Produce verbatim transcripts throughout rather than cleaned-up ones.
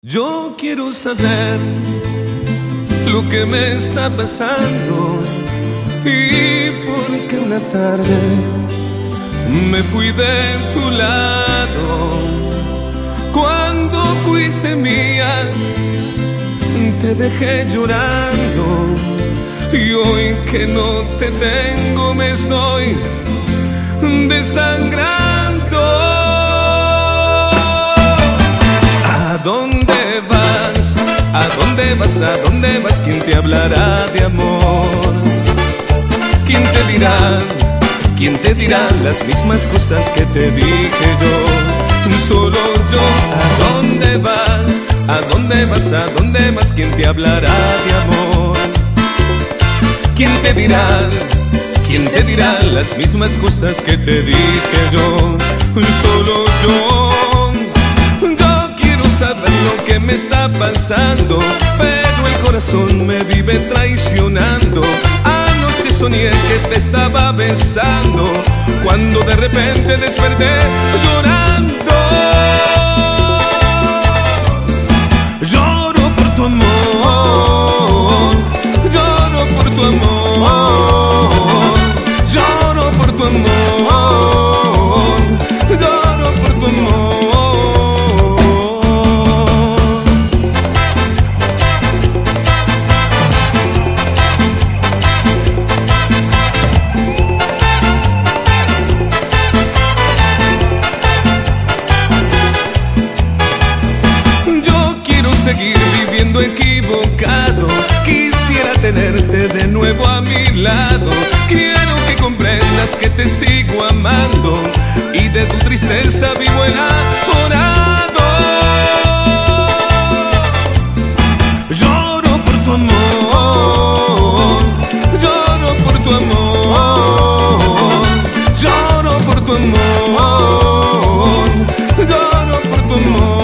Yo quiero saber lo que me está pasando y por qué una tarde me fui de tu lado. Cuando fuiste mía te dejé llorando y hoy que no te tengo me estoy desangrando. ¿A dónde vas? ¿A dónde vas? ¿A dónde vas? ¿Quién te hablará de amor? ¿Quién te dirá? ¿Quién te dirá las mismas cosas que te dije yo? Solo yo. ¿A dónde vas? ¿A dónde vas? ¿A dónde vas? ¿Quién te hablará de amor? ¿Quién te dirá? ¿Quién te dirá las mismas cosas que te dije yo? Solo yo. Yo quiero saber lo que me está pasando, pero el corazón me vive traicionando. Anoche soñé que te estaba besando, cuando de repente desperté llorando. Lloro por tu amor, lloro por tu amor, lloro por tu amor, lloro por tu amor. Seguir viviendo equivocado, quisiera tenerte de nuevo a mi lado. Quiero que comprendas que te sigo amando y de tu tristeza vivo enamorado. Lloro por tu amor, lloro por tu amor, lloro por tu amor, lloro por tu amor.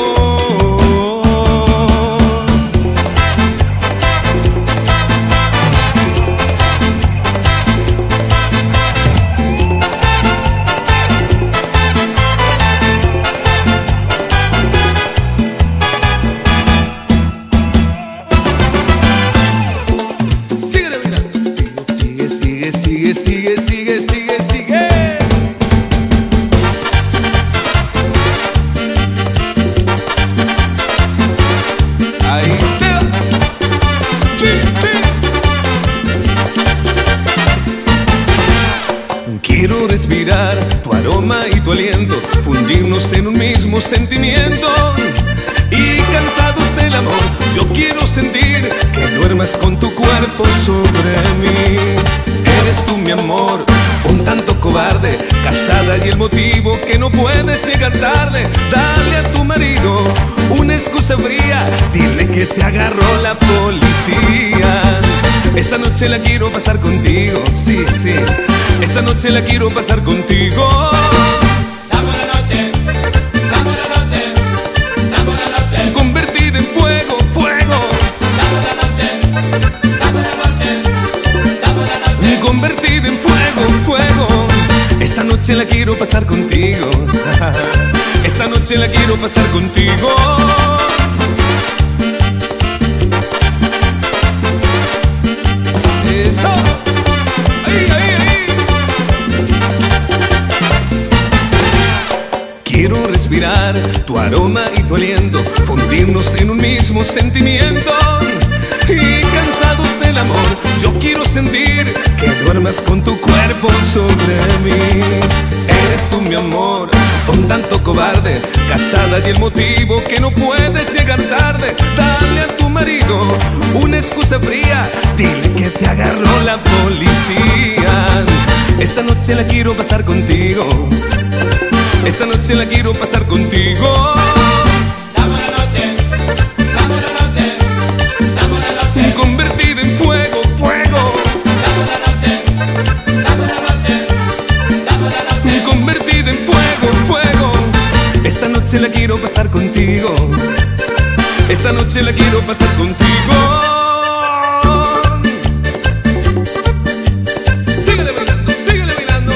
Sigue, sigue, sigue, sigue, sigue. Ahí te va. Sí, sí. Quiero respirar tu aroma y tu aliento, fundirnos en un mismo sentimiento. Y cansados del amor, yo quiero sentir que duermas con tu cuerpo sobre mí. Eres tú mi amor, un tanto cobarde, casada y el motivo que no puedes llegar tarde. Dale a tu marido una excusa fría, dile que te agarró la policía. Esta noche la quiero pasar contigo, sí, sí. Esta noche la quiero pasar contigo. Dame la noche, dame la noche, dame la noche. Convertida en fuego, fuego. Dame la noche, dame la noche, dame la noche. Convertida en fuego, fuego. Esta noche la quiero pasar contigo. Esta noche la quiero pasar contigo. Eso. Ahí, ahí, ahí. Quiero respirar tu aroma y tu aliento, fundirnos en un mismo sentimiento. Y cansados del amor, yo quiero sentir que duermas con tu cuerpo sobre mí. Eres tú mi amor, un tanto cobarde, casada y el motivo que no puedes llegar tarde. Dale a tu marido una excusa fría, dile que te agarró la policía. Esta noche la quiero pasar contigo. Esta noche la quiero pasar contigo. Dame la noche, dame la noche, dame la noche. Convertida en fuego, fuego. Dame la noche, dame la noche, dame la noche. Convertida en fuego, fuego. Esta noche la quiero pasar contigo. Esta noche la quiero pasar contigo. Síguele bailando, síguele bailando.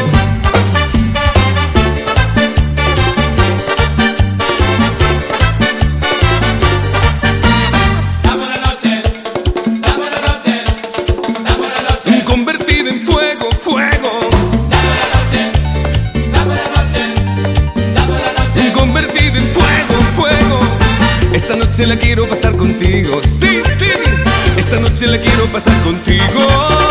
noche la quiero pasar contigo. Sí, sí, esta noche la quiero pasar contigo.